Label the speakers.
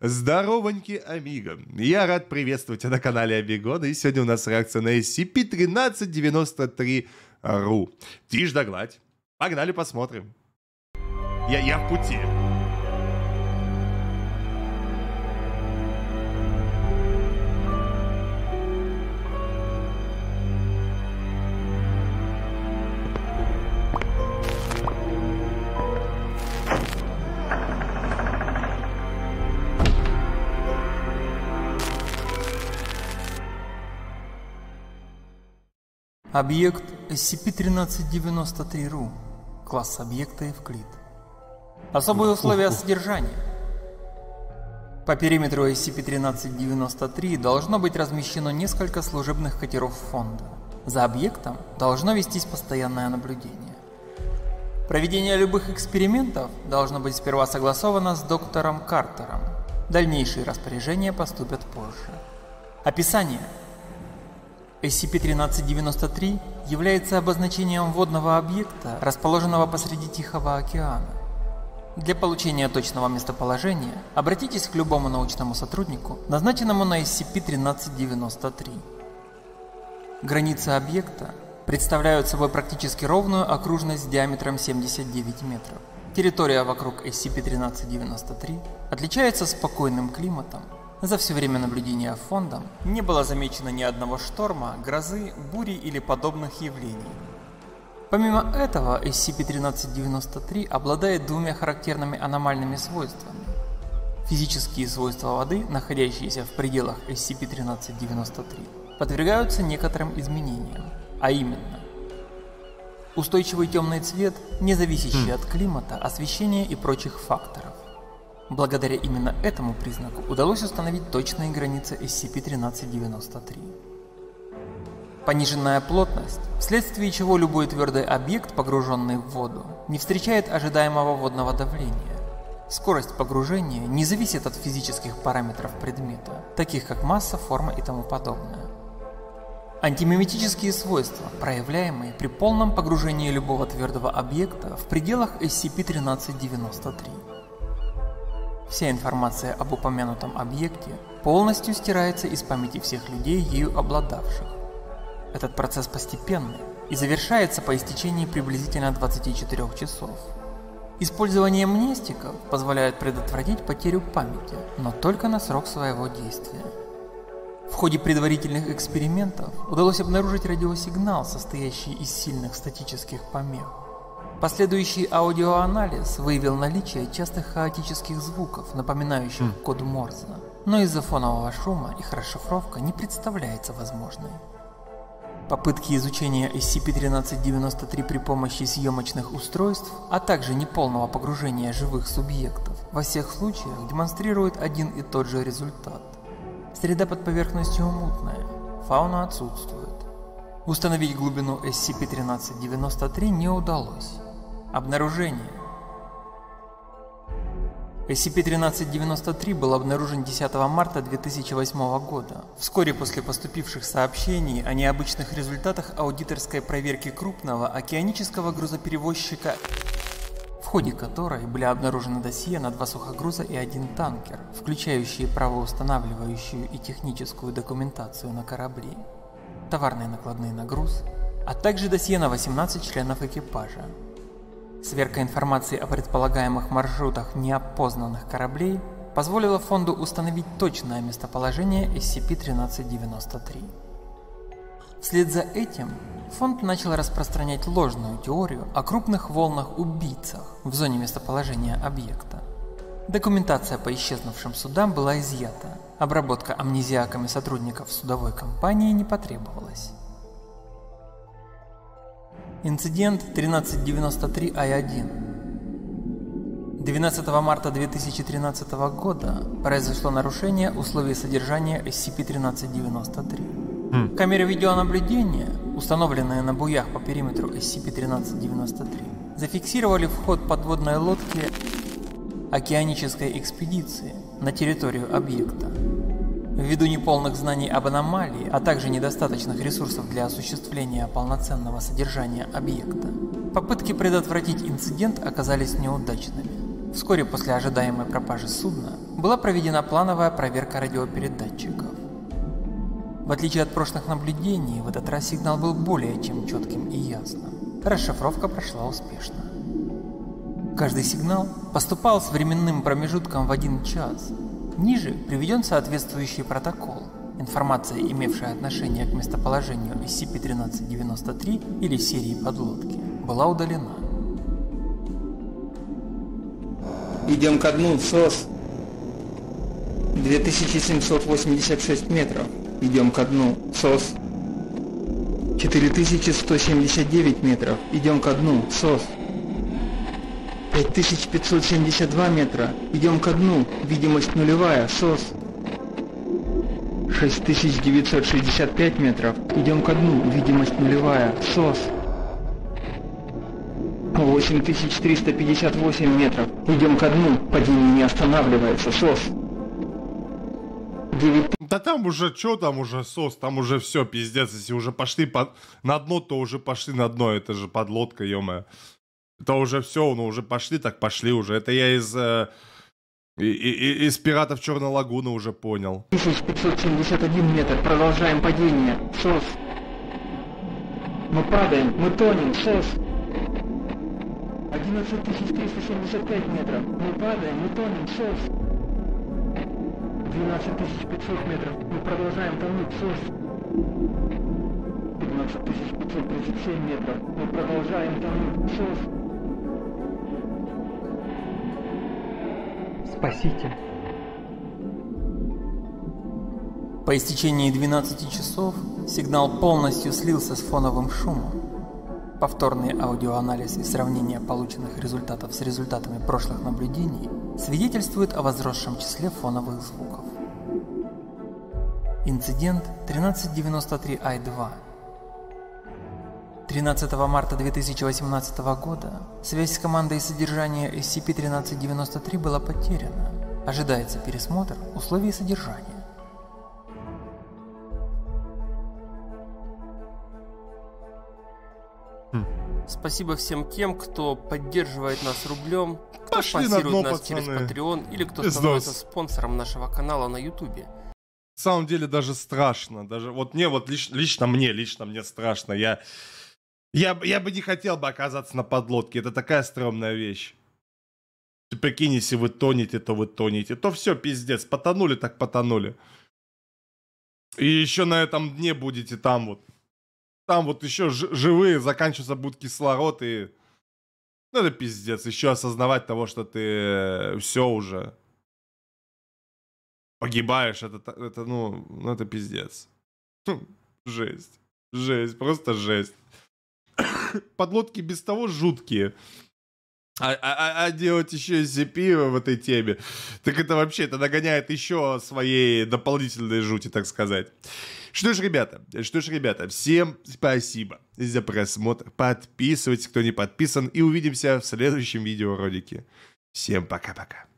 Speaker 1: Здоровоньки, амиго! Я рад приветствовать тебя на канале Амигона, и сегодня у нас реакция на SCP-1393-RU. Тишь да гладь. Погнали посмотрим. Я в пути.
Speaker 2: Объект SCP-1393-RU. Класс объекта Евклид. Особые условия содержания. По периметру SCP-1393 должно быть размещено несколько служебных катеров фонда. За объектом должно вестись постоянное наблюдение. Проведение любых экспериментов должно быть сперва согласовано с доктором Картером. Дальнейшие распоряжения поступят позже. Описание. SCP-1393 является обозначением водного объекта, расположенного посреди Тихого океана. Для получения точного местоположения обратитесь к любому научному сотруднику, назначенному на SCP-1393. Границы объекта представляют собой практически ровную окружность с диаметром 79 метров. Территория вокруг SCP-1393 отличается спокойным климатом. За все время наблюдения фондом не было замечено ни одного шторма, грозы, бури или подобных явлений. Помимо этого, SCP-1393 обладает двумя характерными аномальными свойствами. Физические свойства воды, находящиеся в пределах SCP-1393, подвергаются некоторым изменениям, а именно устойчивый темный цвет, не зависящий от климата, освещения и прочих факторов. Благодаря именно этому признаку удалось установить точные границы SCP-1393. Пониженная плотность, вследствие чего любой твердый объект, погруженный в воду, не встречает ожидаемого водного давления. Скорость погружения не зависит от физических параметров предмета, таких как масса, форма и тому подобное. Антимиметические свойства, проявляемые при полном погружении любого твердого объекта в пределах SCP-1393. Вся информация об упомянутом объекте полностью стирается из памяти всех людей, ею обладавших. Этот процесс постепенный и завершается по истечении приблизительно 24 часов. Использование мнестиков позволяет предотвратить потерю памяти, но только на срок своего действия. В ходе предварительных экспериментов удалось обнаружить радиосигнал, состоящий из сильных статических помех. Последующий аудиоанализ выявил наличие частых хаотических звуков, напоминающих код Морзе, но из-за фонового шума их расшифровка не представляется возможной. Попытки изучения SCP-1393 при помощи съемочных устройств, а также неполного погружения живых субъектов во всех случаях демонстрируют один и тот же результат. Среда под поверхностью мутная, фауна отсутствует. Установить глубину SCP-1393 не удалось. Обнаружение. SCP-1393 был обнаружен 10 марта 2008 года, вскоре после поступивших сообщений о необычных результатах аудиторской проверки крупного океанического грузоперевозчика, в ходе которой были обнаружены досье на 2 сухогруза и 1 танкер, включающие правоустанавливающую и техническую документацию на корабле, товарные накладные на груз, а также досье на 18 членов экипажа. Сверка информации о предполагаемых маршрутах неопознанных кораблей позволила фонду установить точное местоположение SCP-1393. Вслед за этим фонд начал распространять ложную теорию о крупных волнах-убийцах в зоне местоположения объекта. Документация по исчезнувшим судам была изъята, обработка амнезиаками сотрудников судовой компании не потребовалась. Инцидент 1393-I1. 12 марта 2013 года произошло нарушение условий содержания SCP-1393. Камеры видеонаблюдения, установленные на буях по периметру SCP-1393, зафиксировали вход подводной лодки океанической экспедиции на территорию объекта. Ввиду неполных знаний об аномалии, а также недостаточных ресурсов для осуществления полноценного содержания объекта, попытки предотвратить инцидент оказались неудачными. Вскоре после ожидаемой пропажи судна была проведена плановая проверка радиопередатчиков. В отличие от прошлых наблюдений, в этот раз сигнал был более чем четким и ясным. Расшифровка прошла успешно. Каждый сигнал поступал с временным промежутком в 1 час. Ниже приведен соответствующий протокол. Информация, имевшая отношение к местоположению SCP-1393 или серии подлодки, была удалена.
Speaker 3: Идем ко дну, СОС. 2786 метров. Идем ко дну, СОС. 4179 метров. Идем ко дну, СОС. 5572 метра. Идем ко дну. Видимость нулевая, СОС. 6965 метров. Идем ко дну. Видимость нулевая, СОС. 8358 метров. Идем ко дну. Падение не останавливается, СОС. 9...
Speaker 1: Да там уже, что там уже, СОС, там уже все, пиздец. Если уже пошли на дно, то уже пошли на дно. Это же подлодка, ё-моё. Это уже все, ну уже пошли, так пошли уже. Это я из «Пиратов Черной Лагуны» уже понял.
Speaker 3: 1571 метр. Продолжаем падение. СОС. Мы падаем. Мы тонем. СОС. 11375 метров. Мы падаем. Мы тонем. СОС. 12500 метров. Мы продолжаем тонуть. СОС. 15537 метров. Мы продолжаем тонуть. СОС. Спасите.
Speaker 2: По истечении 12 часов сигнал полностью слился с фоновым шумом. Повторный аудиоанализ и сравнение полученных результатов с результатами прошлых наблюдений свидетельствует о возросшем числе фоновых звуков. Инцидент 1393I-2. 13 марта 2018 года связь с командой содержания SCP-1393 была потеряна. Ожидается пересмотр условий содержания. Спасибо всем тем, кто поддерживает нас рублем, кто
Speaker 1: Пошли
Speaker 2: спонсирует
Speaker 1: на дно,
Speaker 2: нас
Speaker 1: пацаны.
Speaker 2: через Patreon или кто
Speaker 1: Пиздос.
Speaker 2: становится спонсором нашего канала на YouTube.
Speaker 1: На самом деле даже страшно. Даже вот мне, вот лично мне страшно. Я бы не хотел бы оказаться на подлодке. Это такая стрёмная вещь. Ты прикинь, если вы тонете, то вы тонете. То все, пиздец. Потонули, так потонули. И еще на этом дне будете там вот. Там вот еще живые, заканчивается будет кислород и... Ну это пиздец. Еще осознавать того, что ты все уже погибаешь. Это ну, это пиздец. Жесть. Жесть. Просто жесть. Подлодки без того жуткие. А делать еще SCP в этой теме, так это вообще, это нагоняет еще своей дополнительной жути, так сказать. Что ж, ребята, всем спасибо за просмотр. Подписывайтесь, кто не подписан, и увидимся в следующем видеоролике. Всем пока-пока.